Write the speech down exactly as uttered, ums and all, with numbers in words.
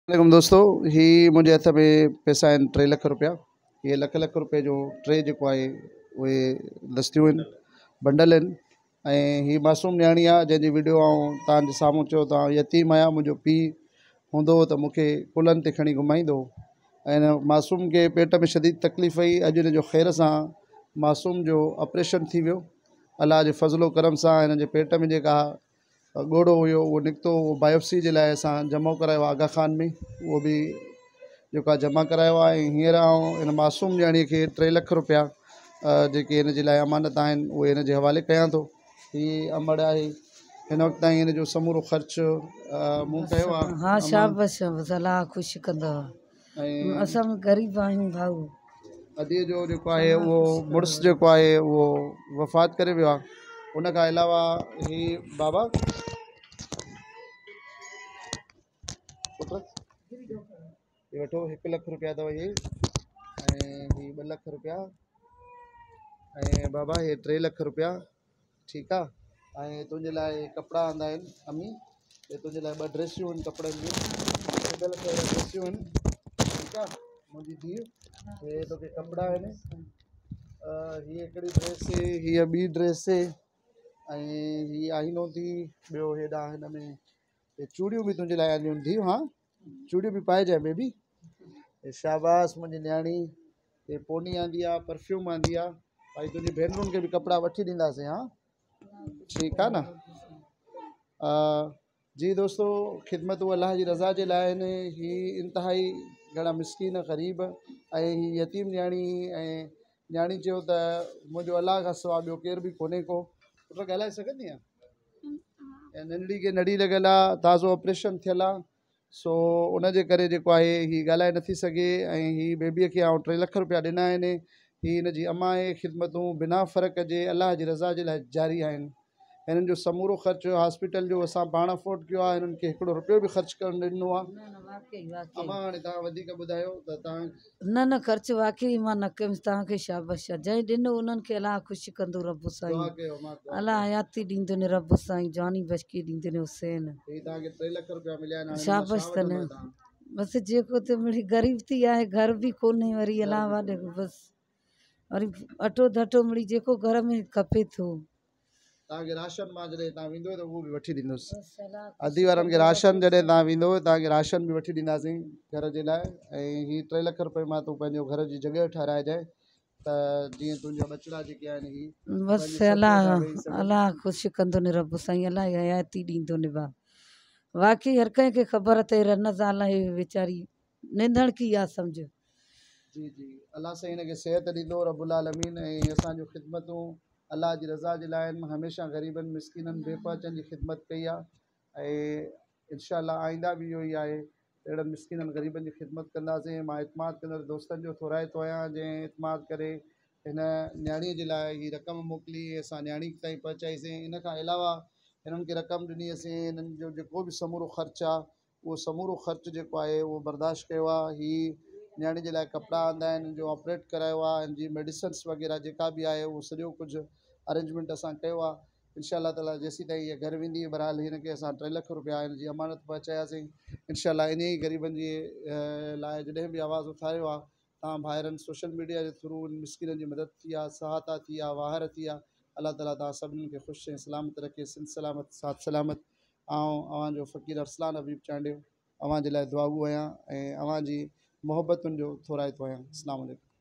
वालेकुम दोस्तों, ही मुंहिंजे हथ में पैसा आहिनि टे लख रुपया। ये लख लख रुपए जो टे जेको आहे उहे दस्तियूं आहिनि, बंडल आहिनि। ऐं ही मासूम न्याणी आहे जंहिंजी वीडियो ऐं तव्हांजे साम्हूं चयो तव्हां यतीम आहियां, मुंहिंजो पीउ हूंदो त मूंखे कुलनि ते खणी घुमाईंदो। ऐं हिन मासूम खे पेट में शदीद तकलीफ़ हुई। अॼु हिन जो ख़ैर सां मासूम जो ऑपरेशन थी वियो। अलाह जे फज़लो करम सां हिन जे पेट में जेका ॻोड़ो हुयो उहो निकितो। उहो बायोप्सी जे लाइ असां जमा करायो आहे आगा खान में, उहो बि जेको आहे जमा करायो आहे। ऐं हींअर आउं हिन मासूम न्याणीअ खे टे लख रुपया जेके हिन जे लाइ अमानत आहिनि उहे हिन जे हवाले कयां थो। हीअ अमड़ आहे, हिन वक़्तु ताईं हिन जो समूरो ख़र्चु मूं कयो आहे। हाँ शाबाश शाबाश, अलाह ख़ुशि कंदव। ऐं असां ग़रीब आहियूं भाऊ। अॼु जो जेको आहे उहो मुड़ुसु जेको आहे उहो वफ़ात करे वियो आहे। उन खां अलावा ही बाबा ये वठो, हिकु लख रुपया अथव इहे, ऐं ही ॿ लख रुपया, ऐं बाबा हे टे लख रुपया। ठीकु आहे। ऐं तुंहिंजे लाइ कपिड़ा आंदा आहिनि अमी, हे तुंहिंजे लाइ ॿ ड्रेसियूं आहिनि कपिड़नि जूं, ॿ लख ड्रेसियूं आहिनि। ठीकु आहे मुंहिंजी धीउ, हे तोखे कपिड़ा आहिनि। हीअ हिकिड़ी ड्रेस, हीअ ॿी ड्रेस, ऐं हीअ आईनो थी। ॿियो हेॾा हिन में हे चूड़ियूं बि तुंहिंजे लाइ आंदियूं थी। हा, चूड़ियूं बि पाइजांइ बेबी। शाबाश मुंहिंजी न्याणी। हे पोनी आंदी आहे, परफ्यूम आंदी आहे। भाई तुंहिंजी भेनरुनि खे बि कपिड़ा वठी ॾींदासीं। हा ठीकु आहे न। आ, जी दोस्तों, ख़िदमतूं अलाह जी रज़ा जे लाइ आहिनि। ही इंतिहाई घणा मिसकीन ग़रीब ऐं ही यतीम न्याणी। ऐं न्याणी चयो त मुंहिंजो अलाह खां सवाइ ॿियो केर बि कोन्हे को। पुट ॻाल्हाए सघंदी आहे? ऐं नंढड़ी खे नड़ी लॻियल आहे, ताज़ो ऑपरेशन थियल आहे, सो उनजे करे जेको आहे हीअ ॻाल्हाए नथी सघे। ऐं हीअ बेबीअ खे आउं टे लख रुपया ॾिना आहिनि। हीअ हिन जी अमा आहे। ख़िदमतूं बिना फ़र्क़ जे अलाह जी रज़ा जे लाइ जारी आहिनि। हिननि जो समूरो ख़र्चु हॉस्पिटल जो असां पाण अफोर्ड कयो आहे। हिननि खे हिकिड़ो रुपयो बि ख़र्चु करणु ॾिनो आहे। अमा हाणे तव्हां वधीक ॿुधायो त तव्हां। न न ख़र्चु वाक़ई मां न कयुमि। तव्हांखे शाबाश आहे। जंहिं ॾिनो उन्हनि खे अलाह ख़ुशि कंदो रब साईं। अलाह हयाती ॾींदो न रब साईं, जानी बचकी ॾींदो न हुसैन। तव्हांखे टे लख रुपया मिलिया आहिनि। शाबाश त न, बसि जेको त मिड़ी ग़रीब थी आहे, घर बि कोन्हे वरी अलाह वाॾे बसि वरी अटो धटो मिड़ी जेको घर में खपे थो। तव्हांखे राशन मां जॾहिं तव्हां वेंदो त उहो बि वठी ॾींदुसि। अधी वारनि खे राशन जॾहिं तव्हां वेंदो तव्हांखे राशन बि वठी ॾींदासीं घर जे लाइ। ऐं हीअ टे लख रुपए मां तूं पंहिंजो घर जी जॻह ठाराइजांइ त जीअं तुंहिंजा बचड़ा जेके आहिनि ही बसि अलाह अलाह ख़ुशि कंदो न रब साईं, अलाह हयाती ॾींदो न बा। वाक़ई हर कंहिंखे ख़बर अथई रन ज़ाल वीचारी निंदड़ की आहे सम्झ। जी जी, अलाह साईं हिनखे सिहत ॾींदो रब्बुल आलमीन। ऐं असांजो ख़िदमतूं अलाह जी रज़ा जे लाइ आहिनि। हमेशह ग़रीबनि मिसकिननि बेपहचनि जी ख़िदमत कई आहे। ऐं इनशा अल्लाह आईंदा बि इहो ई आहे, अहिड़नि मिसकिननि ग़रीबनि जी ख़िदमत कंदासीं। मां इतमाद कंदड़ दोस्तनि जो थोराए थो आहियां जंहिं इतमाद करे हिन न्याणीअ जे लाइ हीअ रक़म मोकिली, असां न्याणी ताईं पहुचाईसीं। इन खां अलावा हिननि खे रक़म ॾिनी असीं। हिननि जो जेको बि समूरो ख़र्चु आहे उहो समूरो ख़र्चु जेको आहे उहो बर्दाश्त कयो आहे। हीअ न्याणी जे लाइ कपिड़ा आंदा आहिनि, जो ऑपरेट करायो आहे, हिन जी मेडिसिन्स वग़ैरह जेका बि आहे उहो सॼो कुझु अरेंजमेंट असां कयो आहे। इनशा अल्लाह ताला जेसीं ताईं इहा घर वेंदी, बहरहाल हिनखे असां टे लख रुपया हिन जी अमानत पहुचायासीं। इनशा अल्लाह इन ई ग़रीबनि जे लाइ जॾहिं बि आवाज़ु उथारियो आहे तव्हां भाइरनि सोशल मीडिया जे थ्रू मिसकिननि जी मदद थी आहे, सहायता थी आहे, वाहर थी आहे। अल्लाह ताला तव्हां सभिनीनि खे ख़ुशि ऐं सलामत रखे, सिन सलामत साथ सलामत। ऐं अव्हांजो फ़क़ीर अरसलान हबीब चांडियो अव्हां जे लाइ दुआऊं आहियां ऐं अव्हांजी मोहबतुनि जो थोराए थो आहियां। अस्सलामु अलैकुम।